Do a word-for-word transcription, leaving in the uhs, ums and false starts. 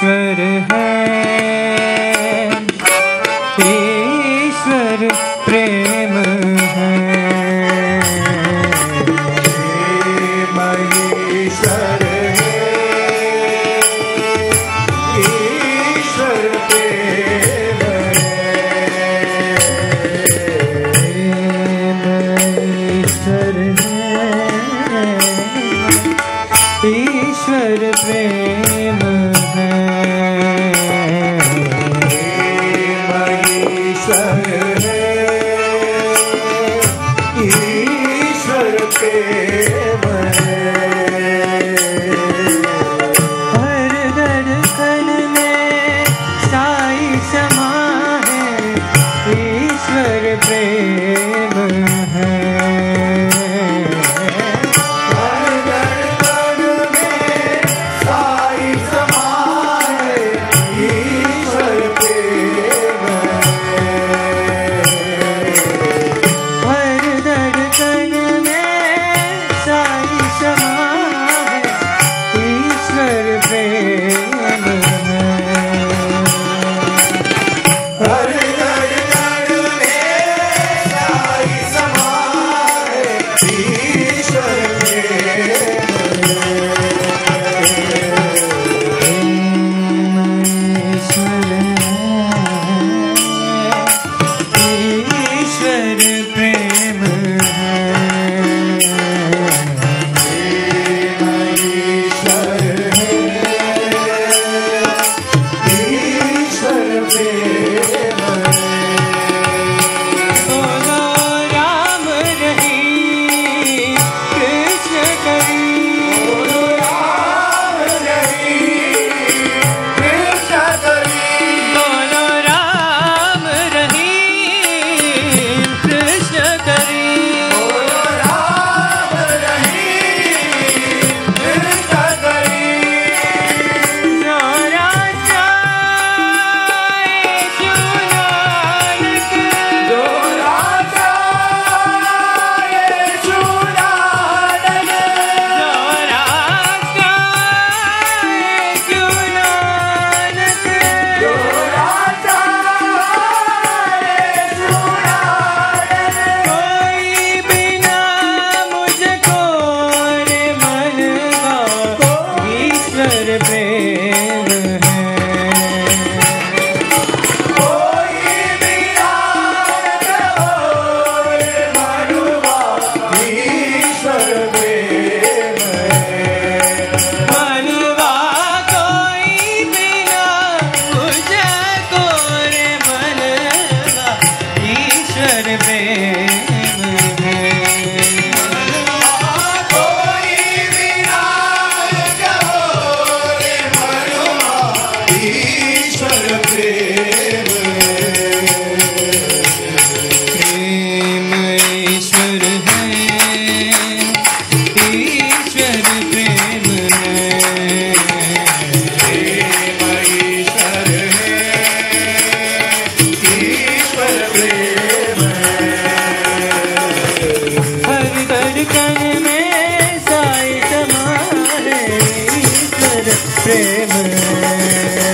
ईश्वर है, ईश्वर प्रेम है। प्रेम ईश्वर है, ईश्वर प्रेम है। ईश्वर प्रेम है, ईश्वर प्रेम है। हर धड़कन में साई समा है, ईश्वर प्रेम है। हर धड़कन में साई समा है, ईश्वर प्रेम है। हर धड़कन में साई समा है, ईश्वर प्रेम है। हर धड़कन में साई समा है, ईश्वर प्रेम ईश्वर प्रेम ईश्वर प्रेम बोलो राम रहीम कृष्ण करीम, बोलो राम रहीम कृष्ण करीम, बोलो राम रहीम कृष्ण करीम। बोलो राम रहीम कृष्ण करीम। जोरा जाए चुनानक, जो राजा ये चुनानक, जोरा जाए चुनानक, जो राजा ये चुनानक। कोई बिना मुझको रे मनवा, ईश्वर प्रेम है। कोई बिना रे मनुआ, ईश्वर प्रेम है। मनवा कोई बिना मुझको रे मनवा, ईश्वर प्रेम है। कोई बिना रे मनुआ, ईश्वर प्रेम प्रेम ईश्वर है, ईश्वर प्रेम है। प्रेम ईश्वर है, ईश्वर प्रेम हर धड़कन में साई समा है, ईश्वर प्रेम है।